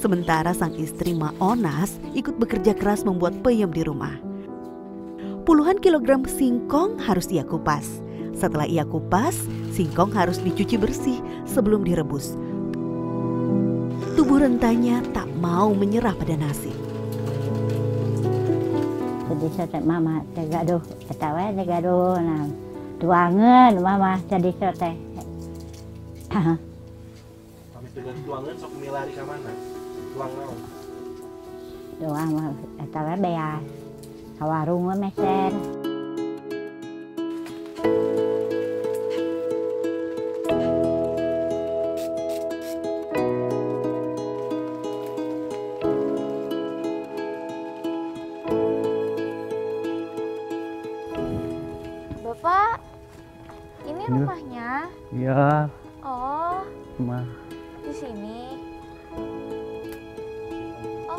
Sementara sang istri Ma Onas ikut bekerja keras membuat peyem di rumah. Puluhan kilogram singkong harus ia kupas. Setelah ia kupas, singkong harus dicuci bersih sebelum direbus. Tubuh rentanya tak mau menyerah pada nasib. Jadi sote mama tegaduh, ketawa tegaduh, nah tuangan mama jadi sote. Kami dengan tuangan sok milari ke mana? Tuang naon? Tuang mah ketawa beas, kawarung mah mesen. Bapak, ini rumahnya? Iya, Oh, mah. di sini. Oh.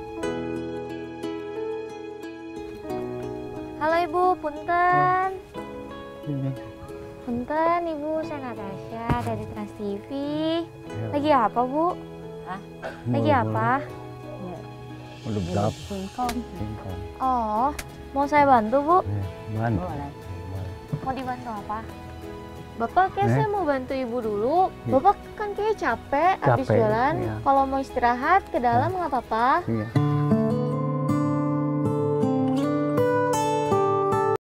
Halo Ibu, punten. Ini. Punten Ibu, saya Natasha dari Trans TV. Ya. Lagi apa Bu? Hah? Lagi apa? Udah berapa? Singkong. Singkong. Oh, mau saya bantu Bu? Bantu. Boleh. Mau dibantu apa? Bapak kayak saya mau bantu Ibu dulu. Ya. Bapak kan kayak capek habis Capek, jalan. iya. Kalau mau istirahat ke dalam nggak apa-apa. Iya.